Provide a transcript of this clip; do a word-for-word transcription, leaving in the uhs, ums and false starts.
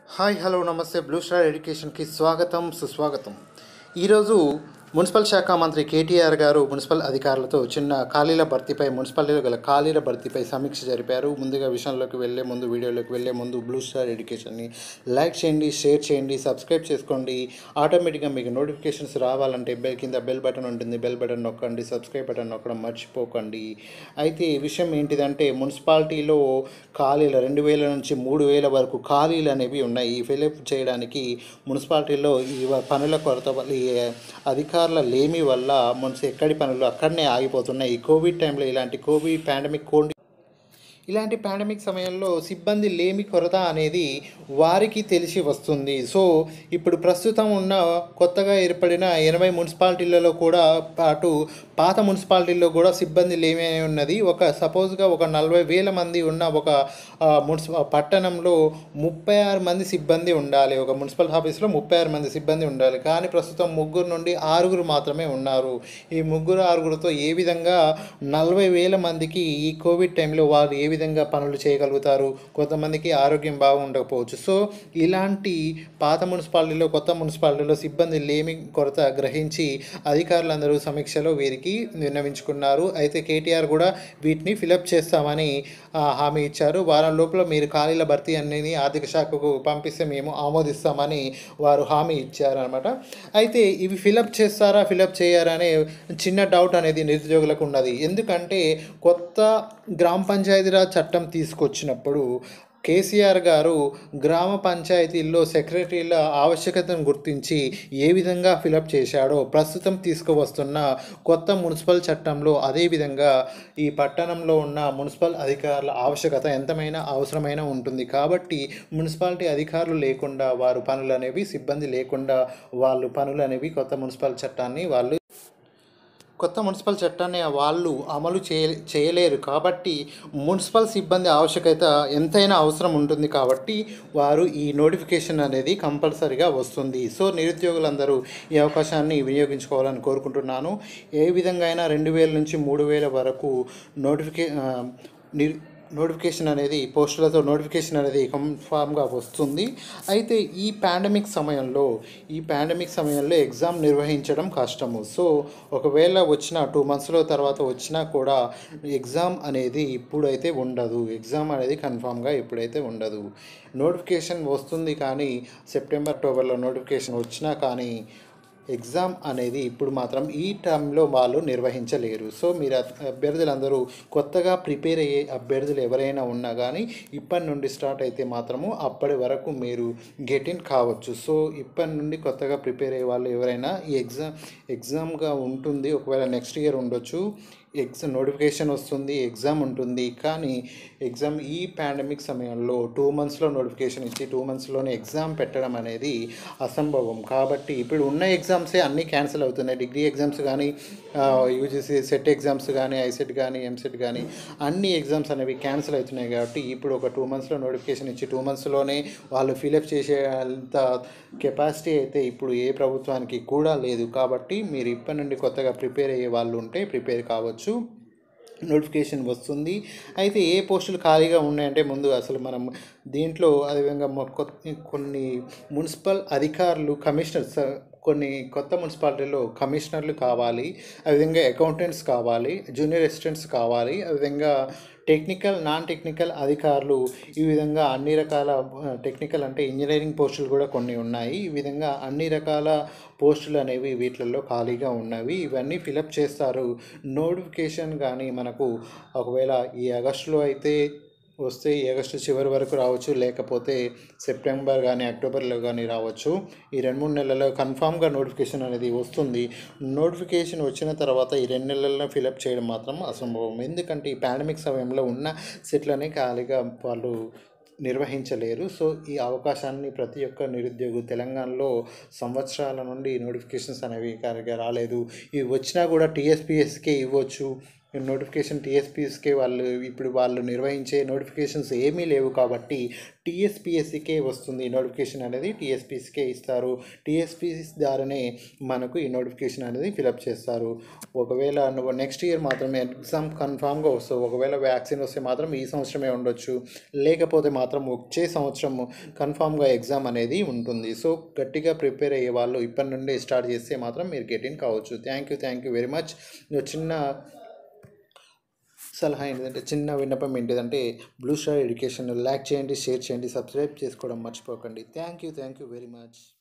Hi hello నమస్తే blue star ఎడ్యుకేషన్కి స్వాగతం సుస్వాగతం. ఈరోజు మున్సిపల్ శాఖ మంత్రి కేటీఆర్ గారు మున్సిపల్ అధికారులతో చిన్న ఖాళీల భర్తీపై మున్సిపాలిటీలో గల ఖాళీల భర్తీపై సమీక్ష జరిపారు. ముందుగా విషయంలోకి వెళ్ళే ముందు వీడియోలోకి వెళ్ళే ముందు బ్లూ స్టార్ ఎడ్యుకేషన్ని లైక్ చేయండి, షేర్ చేయండి, సబ్స్క్రైబ్ చేసుకోండి. ఆటోమేటిక్గా మీకు నోటిఫికేషన్స్ రావాలంటే బెల్ కింద బెల్ బటన్ ఉంటుంది, బెల్ బటన్ నొక్కండి, సబ్స్క్రైబ్ బటన్ నొక్కడం మర్చిపోకండి. అయితే ఈ విషయం ఏంటిదంటే మున్సిపాలిటీలో ఖాళీలు రెండు వేల నుంచి మూడు వేల వరకు ఖాళీలు అనేవి ఉన్నాయి. ఈ ఫిలప్ చేయడానికి మున్సిపాలిటీలో ఈ పనుల కొరత వల్ల ఈ అధికారుల లేమి వల్ల మున్సి ఎక్కడి పనులు అక్కడనే ఆగిపోతున్నాయి. ఈ కోవిడ్ టైంలో ఇలాంటి కోవిడ్ పాండమిక్ కోండి ఇలాంటి పాండమిక్ సమయంలో సిబ్బంది లేమి కొరత అనేది వారికి తెలిసి వస్తుంది. సో ఇప్పుడు ప్రస్తుతం ఉన్న కొత్తగా ఏర్పడిన ఎనభై మున్సిపాలిటీలలో కూడా పాటు పాత మున్సిపాలిటీల్లో కూడా సిబ్బంది లేమి ఉన్నది. ఒక సపోజ్గా ఒక నలభై వేల మంది ఉన్న ఒక మున్సి పట్టణంలో ముప్పై ఆరు మంది సిబ్బంది ఉండాలి. ఒక మున్సిపల్ ఆఫీస్లో ముప్పై ఆరు మంది సిబ్బంది ఉండాలి. కానీ ప్రస్తుతం ముగ్గురు నుండి ఆరుగురు మాత్రమే ఉన్నారు. ఈ ముగ్గురు ఆరుగురితో ఏ విధంగా నలభై వేల మందికి ఈ కోవిడ్ టైంలో వారు ఏ విధంగా పనులు చేయగలుగుతారు? కొంతమందికి ఆరోగ్యం బాగుండకపోవచ్చు. సో ఇలాంటి పాత మున్సిపాలిటీలో కొత్త మున్సిపాలిటీలో సిబ్బంది లేమి కొరత గ్రహించి అధికారులందరూ సమీక్షలో వీరికి విన్నవించుకున్నారు. అయితే కేటీఆర్ కూడా వీటిని ఫిలప్ చేస్తామని హామీ ఇచ్చారు. వారం లోపల మీరు ఖాళీల భర్తీ అనేది ఆర్థిక శాఖకు పంపిస్తే మేము ఆమోదిస్తామని వారు హామీ ఇచ్చారనమాట. అయితే ఇవి ఫిలప్ చేస్తారా ఫిలప్ చేయారా అనే చిన్న డౌట్ అనేది నిరుద్యోగులకు ఉన్నది. ఎందుకంటే కొత్త గ్రామ పంచాయతీరాజ్ చట్టం తీసుకొచ్చినప్పుడు కేసీఆర్ గారు గ్రామ పంచాయతీల్లో సెక్రటరీల ఆవశ్యకతను గుర్తించి ఏ విధంగా ఫిలప్ చేశాడో ప్రస్తుతం తీసుకువస్తున్న కొత్త మున్సిపల్ చట్టంలో అదేవిధంగా ఈ పట్టణంలో ఉన్న మున్సిపల్ అధికారుల ఆవశ్యకత ఎంతమైనా అవసరమైన ఉంటుంది. కాబట్టి మున్సిపాలిటీ అధికారులు లేకుండా వారు పనులు అనేవి సిబ్బంది లేకుండా వాళ్ళు పనులు అనేవి కొత్త మున్సిపల్ చట్టాన్ని వాళ్ళు కొత్త మున్సిపల్ చట్టాన్ని వాళ్ళు అమలు చేయ చేయలేరు కాబట్టి మున్సిపల్ సిబ్బంది ఆవశ్యకత ఎంతైనా అవసరం ఉంటుంది. కాబట్టి వారు ఈ నోటిఫికేషన్ అనేది కంపల్సరీగా వస్తుంది. సో నిరుద్యోగులందరూ ఈ అవకాశాన్ని వినియోగించుకోవాలని కోరుకుంటున్నాను. ఏ విధంగా అయినా రెండు వేల నుంచి మూడు వేల వరకు నోటిఫికే నిరు నోటిఫికేషన్ అనేది పోస్టులతో నోటిఫికేషన్ అనేది కన్ఫామ్గా వస్తుంది. అయితే ఈ పాండమిక్ సమయంలో ఈ పాండమిక్ సమయంలో ఎగ్జామ్ నిర్వహించడం కష్టము. సో ఒకవేళ వచ్చిన టూ మంత్స్లో తర్వాత వచ్చినా కూడా ఎగ్జామ్ అనేది ఇప్పుడైతే ఉండదు. ఎగ్జామ్ అనేది కన్ఫామ్గా ఇప్పుడైతే ఉండదు. నోటిఫికేషన్ వస్తుంది కానీ సెప్టెంబర్ అక్టోబర్లో నోటిఫికేషన్ వచ్చినా కానీ ఎగ్జామ్ అనేది ఇప్పుడు మాత్రం ఈ టైంలో వాళ్ళు నిర్వహించలేరు. సో మీరు అభ్యర్థులందరూ కొత్తగా ప్రిపేర్ అయ్యే అభ్యర్థులు ఎవరైనా ఉన్నా కానీ ఇప్పటి నుండి స్టార్ట్ అయితే మాత్రము అప్పటి వరకు మీరు గెట్ ఇన్ కావచ్చు. సో ఇప్పటి నుండి కొత్తగా ప్రిపేర్ అయ్యే వాళ్ళు ఎవరైనా ఈ ఎగ్జామ్ ఎగ్జామ్గా ఉంటుంది. ఒకవేళ నెక్స్ట్ ఇయర్ ఉండొచ్చు. ఎగ్జామ్ నోటిఫికేషన్ వస్తుంది, ఎగ్జామ్ ఉంటుంది. కానీ ఎగ్జామ్ ఈ పాండమిక్ సమయంలో టూ మంత్స్లో నోటిఫికేషన్ ఇచ్చి టూ మంత్స్లోనే ఎగ్జామ్ పెట్టడం అనేది అసంభవం. కాబట్టి ఇప్పుడు ఉన్న ఎగ్జామ్సే అన్నీ క్యాన్సిల్ అవుతున్నాయి. డిగ్రీ ఎగ్జామ్స్ కానీ యూజీసీ సెట్ ఎగ్జామ్స్ కానీ ఐసెట్ కానీ ఎంసెట్ కానీ అన్ని ఎగ్జామ్స్ అనేవి క్యాన్సిల్ అవుతున్నాయి. కాబట్టి ఇప్పుడు ఒక టూ మంత్స్లో నోటిఫికేషన్ ఇచ్చి టూ మంత్స్లోనే వాళ్ళు ఫిలప్ చేసే అంత కెపాసిటీ అయితే ఇప్పుడు ఏ ప్రభుత్వానికి కూడా లేదు. కాబట్టి మీరు ఇప్పటి నుండి కొత్తగా ప్రిపేర్ అయ్యే వాళ్ళు ఉంటే ప్రిపేర్ కావచ్చు. నోటిఫికేషన్ వస్తుంది. అయితే ఏ పోస్టులు ఖాళీగా ఉన్నాయంటే ముందు అసలు మనం దీంట్లో అదేవిధంగా కొన్ని మున్సిపల్ అధికారులు కమిషనర్స్ కొన్ని కొత్త మున్సిపాలిటీలో కమిషనర్లు కావాలి, అదేవిధంగా అకౌంటెంట్స్ కావాలి, జూనియర్ అసిస్టెంట్స్ కావాలి, అదేవిధంగా టెక్నికల్ నాన్ టెక్నికల్ అధికారులు, ఈ విధంగా అన్ని రకాల టెక్నికల్ అంటే ఇంజనీరింగ్ పోస్టులు కూడా కొన్ని ఉన్నాయి. ఈ విధంగా అన్ని రకాల పోస్టులు అనేవి వీటిల్లో ఖాళీగా ఉన్నవి. ఇవన్నీ ఫిలప్ చేస్తారు. నోటిఫికేషన్ కానీ మనకు ఒకవేళ ఈ ఆగస్టులో అయితే వస్తే ఈ ఆగస్టు చివరి వరకు రావచ్చు, లేకపోతే సెప్టెంబర్ కానీ అక్టోబర్లో కానీ రావచ్చు. ఈ రెండు మూడు నెలల్లో కన్ఫామ్గా నోటిఫికేషన్ అనేది వస్తుంది. నోటిఫికేషన్ వచ్చిన తర్వాత ఈ రెండు నెలల్లో ఫిలప్ చేయడం మాత్రం అసంభవం. ఎందుకంటే ఈ పాండమిక్ సమయంలో ఉన్న సీట్లనే ఖాళీగా వాళ్ళు నిర్వహించలేరు. సో ఈ అవకాశాన్ని ప్రతి ఒక్క నిరుద్యోగు తెలంగాణలో సంవత్సరాల నుండి నోటిఫికేషన్స్ అనేవి కరెక్ట్గా రాలేదు. ఇవి వచ్చినా కూడా టీఎస్పీఎస్కే ఇవ్వచ్చు. నోటిఫికేషన్ టీఎస్పీఎస్కే వాళ్ళు ఇప్పుడు వాళ్ళు నిర్వహించే నోటిఫికేషన్స్ ఏమీ లేవు కాబట్టి టీఎస్పీఎస్సీకే వస్తుంది ఈ నోటిఫికేషన్ అనేది, టీఎస్పీఎస్సీకే ఇస్తారు. టీఎస్పీఎస్సీ ద్వారానే మనకు ఈ నోటిఫికేషన్ అనేది ఫిలప్ చేస్తారు. ఒకవేళ నువ్వు నెక్స్ట్ ఇయర్ మాత్రం ఎగ్జామ్ కన్ఫామ్గా వస్తావు. ఒకవేళ వ్యాక్సిన్ వస్తే మాత్రం ఈ సంవత్సరమే ఉండొచ్చు, లేకపోతే మాత్రం వచ్చే సంవత్సరం కన్ఫామ్గా ఎగ్జామ్ అనేది ఉంటుంది. సో గట్టిగా ప్రిపేర్ అయ్యే వాళ్ళు ఇప్పటి నుండి స్టార్ట్ చేస్తే మాత్రం మీరు గెట్ ఇన్ కావచ్చు. Thank you thank you very much. చిన్న సలహా ఏంటిదంటే, చిన్న విన్నపం ఏంటిదంటే, బ్లూ స్టార్ ఎడ్యుకేషన్ లైక్ చేయండి, షేర్ చేయండి, సబ్స్క్రైబ్ చేసుకోవడం మర్చిపోకండి. Thank you thank you very much.